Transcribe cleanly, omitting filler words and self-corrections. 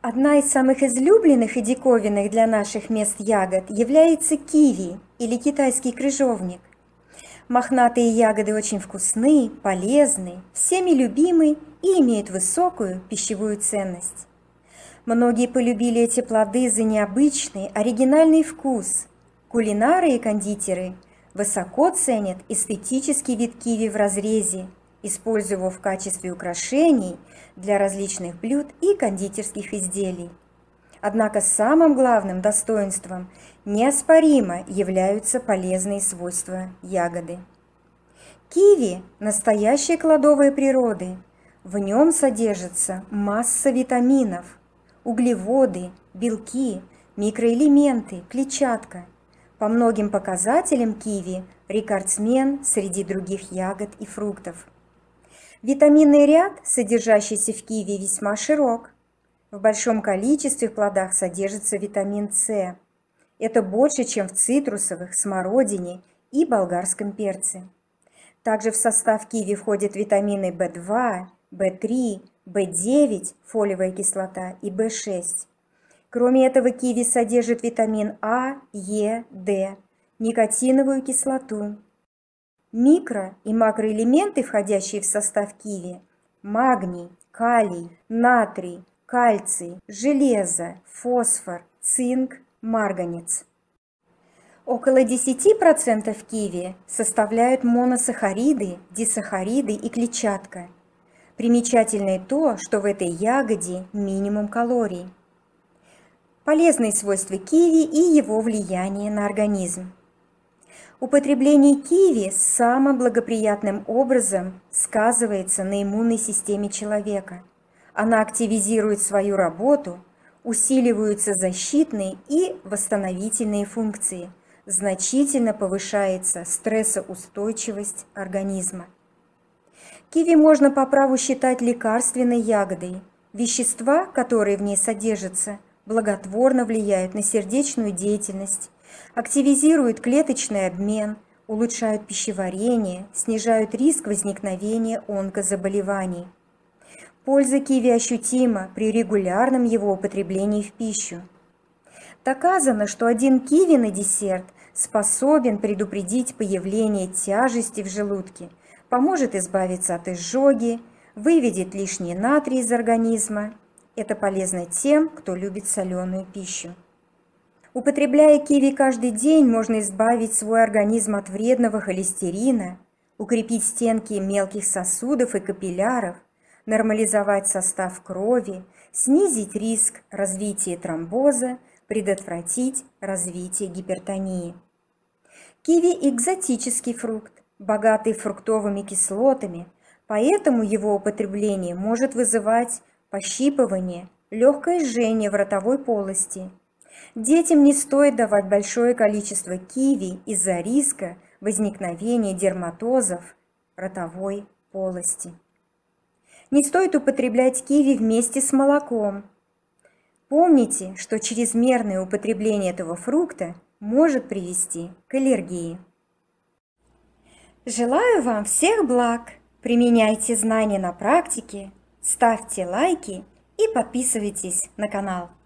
Одна из самых излюбленных и диковинных для наших мест ягод является киви или китайский крыжовник. Мохнатые ягоды очень вкусны, полезны, всеми любимы и имеют высокую пищевую ценность. Многие полюбили эти плоды за необычный, оригинальный вкус. Кулинары и кондитеры высоко ценят эстетический вид киви в разрезе, используя его в качестве украшений для различных блюд и кондитерских изделий. Однако самым главным достоинством неоспоримо являются полезные свойства ягоды. Киви – настоящее кладовое природы. В нем содержится масса витаминов, углеводы, белки, микроэлементы, клетчатка. По многим показателям киви – рекордсмен среди других ягод и фруктов. Витаминный ряд, содержащийся в киви, весьма широк. В большом количестве в плодах содержится витамин С. Это больше, чем в цитрусовых, смородине и болгарском перце. Также в состав киви входят витамины В2, В3, В9, фолиевая кислота и В6. Кроме этого, киви содержит витамин А, Е, Д, никотиновую кислоту. Микро- и макроэлементы, входящие в состав киви – магний, калий, натрий, кальций, железо, фосфор, цинк, марганец. Около 10% киви составляют моносахариды, дисахариды и клетчатка. Примечательно и то, что в этой ягоде минимум калорий. Полезные свойства киви и его влияние на организм. Употребление киви самым благоприятным образом сказывается на иммунной системе человека. Она активизирует свою работу, усиливаются защитные и восстановительные функции, значительно повышается стрессоустойчивость организма. Киви можно по праву считать лекарственной ягодой. Вещества, которые в ней содержатся, благотворно влияют на сердечную деятельность, активизируют клеточный обмен, улучшают пищеварение, снижают риск возникновения онкозаболеваний. Польза киви ощутима при регулярном его употреблении в пищу. Доказано, что один киви на десерт способен предупредить появление тяжести в желудке, поможет избавиться от изжоги, выведет лишний натрий из организма. Это полезно тем, кто любит соленую пищу. Употребляя киви каждый день, можно избавить свой организм от вредного холестерина, укрепить стенки мелких сосудов и капилляров, нормализовать состав крови, снизить риск развития тромбоза, предотвратить развитие гипертонии. Киви – экзотический фрукт, богатый фруктовыми кислотами, поэтому его употребление может вызывать пощипывание, легкое жжение в ротовой полости. Детям не стоит давать большое количество киви из-за риска возникновения дерматозов ротовой полости. Не стоит употреблять киви вместе с молоком. Помните, что чрезмерное употребление этого фрукта может привести к аллергии. Желаю вам всех благ! Применяйте знания на практике, ставьте лайки и подписывайтесь на канал.